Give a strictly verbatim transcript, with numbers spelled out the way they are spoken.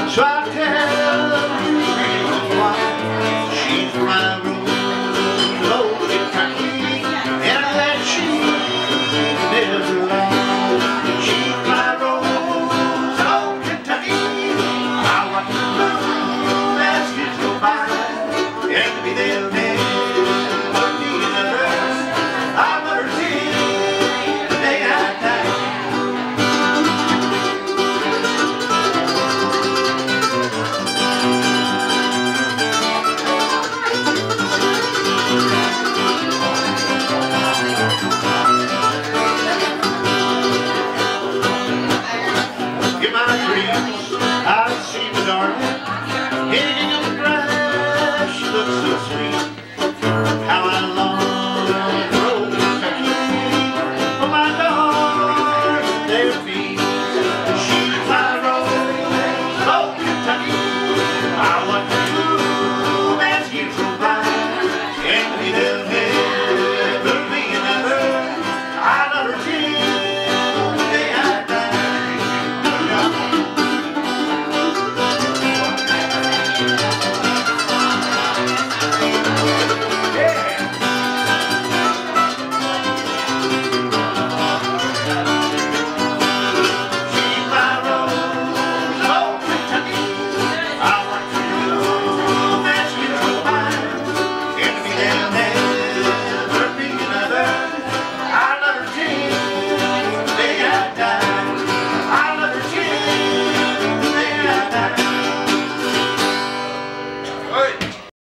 So I tell you reasons why she's my rose, loaded cocky, and that she never lies. She's my rose, old Kentucky. I watch the moon as years go by, and to be there never be another. I'll never see the day I die. In my dreams, I see the dark